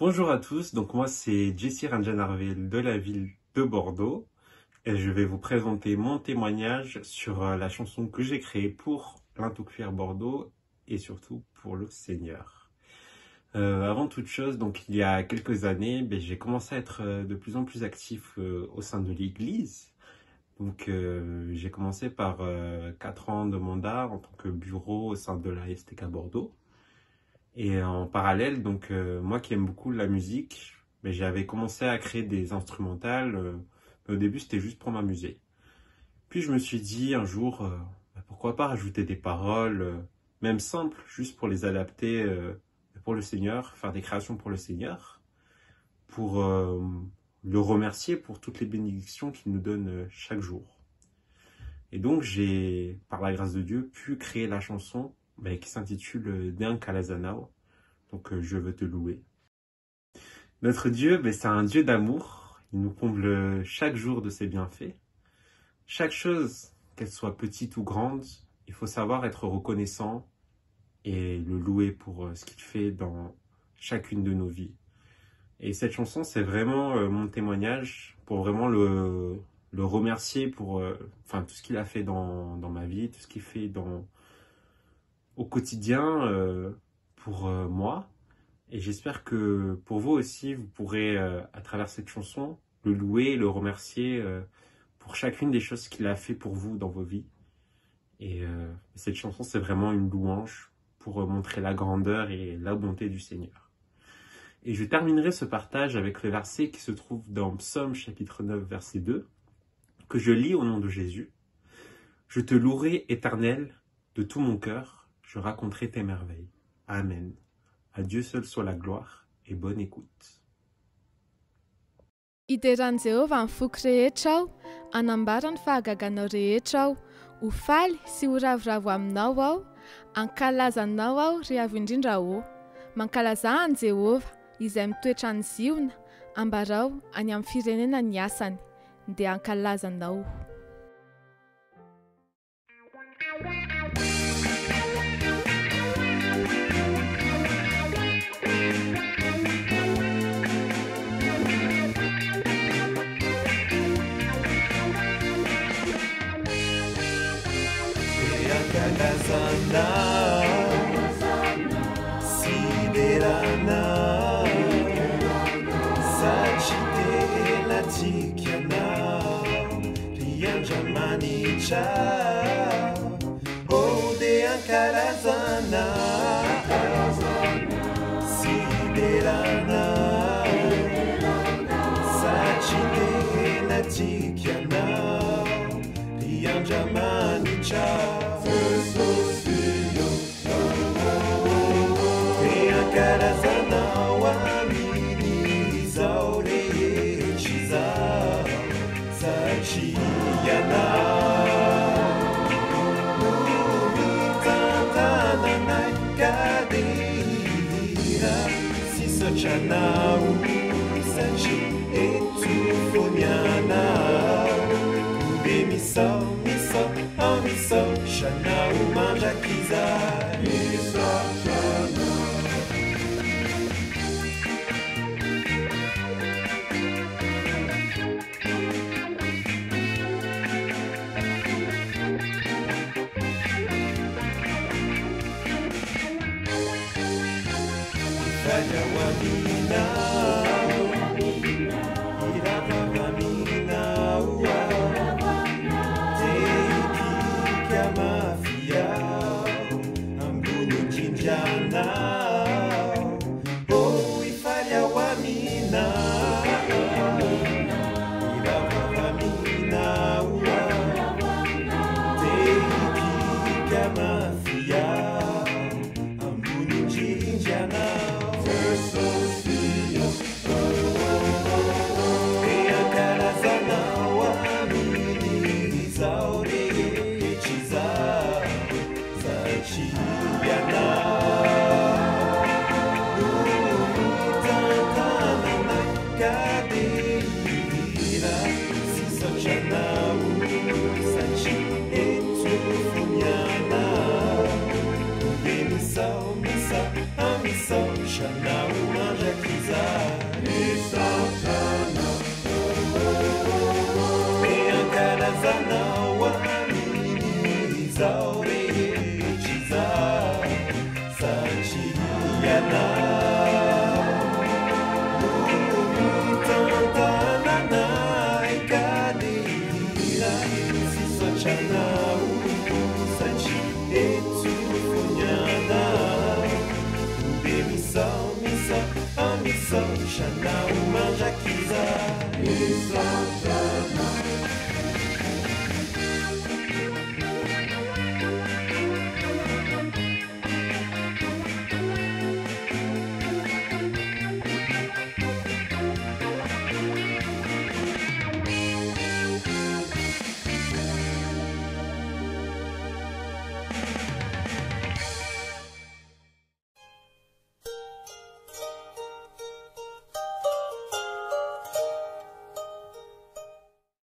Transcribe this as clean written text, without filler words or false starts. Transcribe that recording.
Bonjour à tous, donc moi c'est Jesse Ranjanarvel de la ville de Bordeaux et je vais vous présenter mon témoignage sur la chanson que j'ai créée pour l'Intocuir Bordeaux et surtout pour le Seigneur. Avant toute chose, donc il y a quelques années, j'ai commencé à être de plus en plus actif au sein de l'église. Donc j'ai commencé par 4 ans de mandat en tant que bureau au sein de la STK Bordeaux. Et en parallèle, donc moi qui aime beaucoup la musique, j'avais commencé à créer des instrumentales. Au début, c'était juste pour m'amuser. Puis je me suis dit un jour, pourquoi pas rajouter des paroles, même simples, juste pour les adapter pour le Seigneur, faire des créations pour le Seigneur, pour le remercier pour toutes les bénédictions qu'il nous donne chaque jour. Et donc j'ai, par la grâce de Dieu, pu créer la chanson qui s'intitule Dean Calazanao, donc je veux te louer. Notre Dieu, c'est un Dieu d'amour, il nous comble chaque jour de ses bienfaits. Chaque chose, qu'elle soit petite ou grande, il faut savoir être reconnaissant et le louer pour ce qu'il fait dans chacune de nos vies. Et cette chanson, c'est vraiment mon témoignage pour vraiment le remercier pour tout ce qu'il a fait dans ma vie, tout ce qu'il fait au quotidien pour moi. Et j'espère que pour vous aussi, vous pourrez, à travers cette chanson, le louer, le remercier pour chacune des choses qu'il a fait pour vous dans vos vies. Et cette chanson, c'est vraiment une louange pour montrer la grandeur et la bonté du Seigneur. Et je terminerai ce partage avec le verset qui se trouve dans Psaume chapitre 9, verset 2, que je lis au nom de Jésus. « Je te louerai, Éternel, de tout mon cœur, je raconterai tes merveilles. Amen. À Dieu seul soit la gloire et bonne écoute. » Iderany Jehova ny foko rehetra aho, anambarany fahagaganao rehetra aho, ho faly sy ho ravoravo aminao aho, ankalazanao aho rehevo indrindra ho. Mankalaza any Jehova, izay mitoetra ny ziona, ambarao any amin'ny firenena ny asany, dia ankalazanao. Kalazana, siderana, sachite latikiana, rianjamanicha, odean kalazana, siderana, sachite latikiana, rianjamanicha. Chanau, Sachi et Tufoniana, Miso, Miso, oh Miso, Chanau, Manjakiza, Miso, Chanau. Wamina, Wamina, Teiki Kamafia, Ambunu Jinjana, Oh, Ifalia Wamina, Wamina, Teiki Kamafia, Ambunu Jinjana. Now